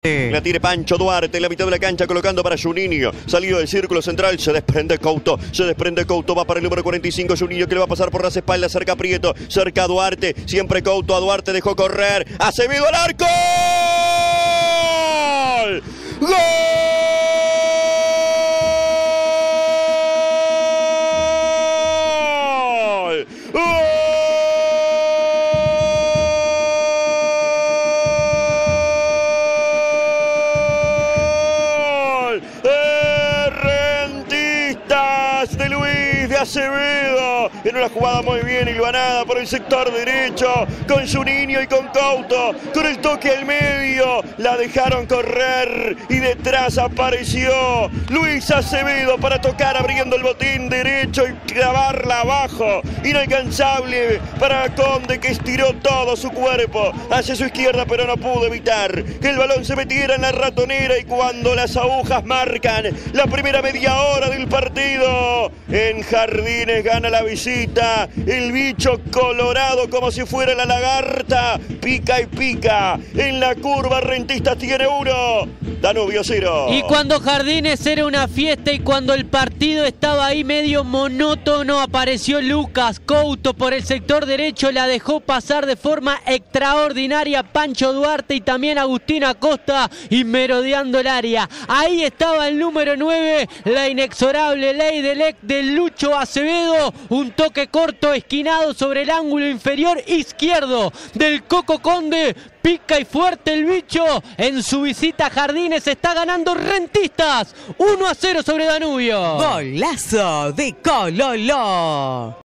La tiene Pancho Duarte en la mitad de la cancha colocando para Juninho. Salido del círculo central, se desprende Couto. Va para el número 45, Juninho que le va a pasar por las espaldas, cerca a Prieto, cerca a Duarte. Siempre Couto, a Duarte dejó correr. Acevedo al arco. ¡Gol! ¡Gol! Rentistas de Luis de Acevedo en una jugada muy bien hilvanada por el sector derecho con Juninho y con Couto, con el toque al medio la dejaron correr y detrás apareció Luis Acevedo para tocar abriendo el botín derecho y clavarla abajo, inalcanzable para Conde, que estiró todo su cuerpo hacia su izquierda pero no pudo evitar que el balón se metiera en la ratonera. Y cuando las agujas marcan la primera media hora del partido, en Jardines gana la visita el bicho colorado como si fuera la lagarta, pica y pica en la curva. Rentistas tiene 1, Danubio 0. Y cuando Jardines era una fiesta y cuando el partido estaba ahí medio monótono, apareció Lucas Couto por el sector derecho, la dejó pasar de forma extraordinaria Pancho Duarte y también Agustín Acosta, y merodeando el área. Ahí estaba el número 9, la inexorable ley del Lucho Acevedo, un toque corto esquinado sobre el ángulo inferior izquierdo del Coco Conde. Pica y fuerte el bicho en su visita a Jardines. Está ganando Rentistas 1-0 sobre Danubio. Golazo de Cololo.